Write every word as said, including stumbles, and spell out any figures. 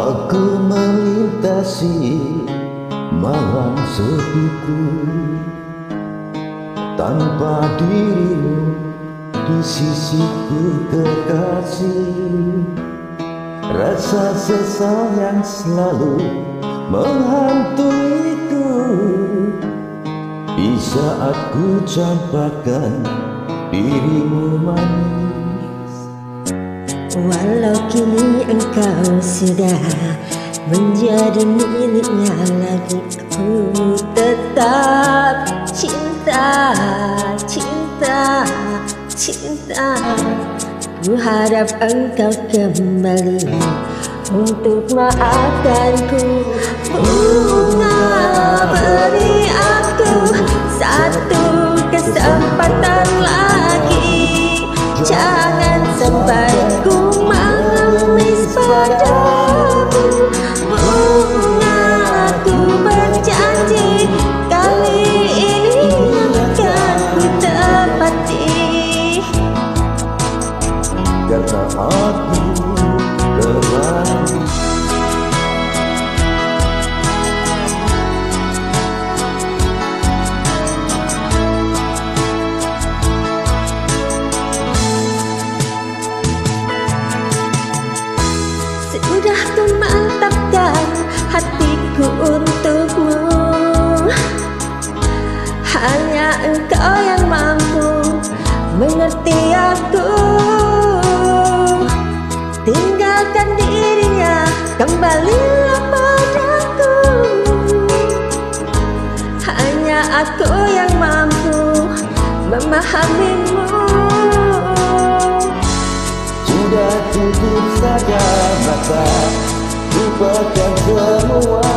Aku melintasi malam sepiku tanpa dirimu di sisiku kekasih. Rasa sesal yang selalu menghantuiku di saat ku campakkan dirimu manis. Walau kini engkau sudah menjadi miliknya lagi, aku tetap cinta, cinta, cinta. Ku harap engkau kembali untuk maafkanku. Bunga, beri aku satu kesempatan lagi. Jangan sampai ku mengemis padamu. Bunga, aku berjanji kali ini akan ku tepati. Karena aku terlalu sudah ku mantapkan hatiku untukmu. Hanya engkau yang mampu mengerti aku. Tinggalkan dirinya, kembalilah padaku. Hanya aku yang mampu memahamimu. sudah tutup saja mata, lupakan semua